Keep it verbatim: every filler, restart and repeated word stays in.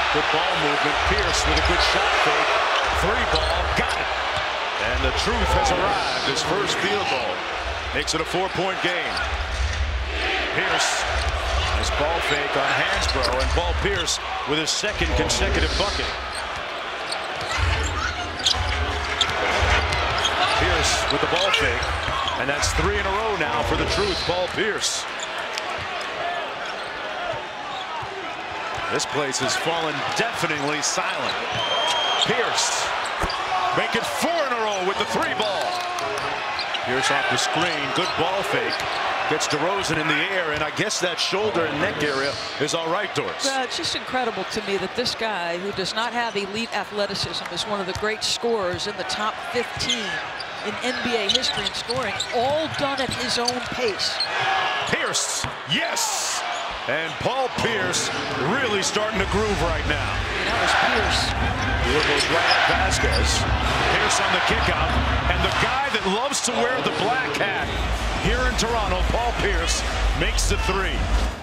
Good ball movement. Pierce with a good shot fake. Three ball. Got it. And the truth has arrived. His first field goal makes it a four-point game. Pierce. Nice ball fake on Hansbrough, and Paul Pierce with his second consecutive bucket. Pierce with the ball fake, and that's three in a row now for the truth, Paul Pierce. This place has fallen deafeningly silent. Pierce making four in a row with the three ball. Pierce off the screen, good ball fake. Gets DeRozan in the air, and I guess that shoulder and neck area is all right, Doris. Uh, it's just incredible to me that this guy, who does not have elite athleticism, is one of the great scorers in the top fifteen in N B A history in scoring, all done at his own pace. Pierce, yes! And Paul Pierce really starting to groove right now. That was Pierce. Here goes right at Vasquez. Pierce on the kick out, and the guy that loves to wear the black hat here in Toronto, Paul Pierce, makes the three.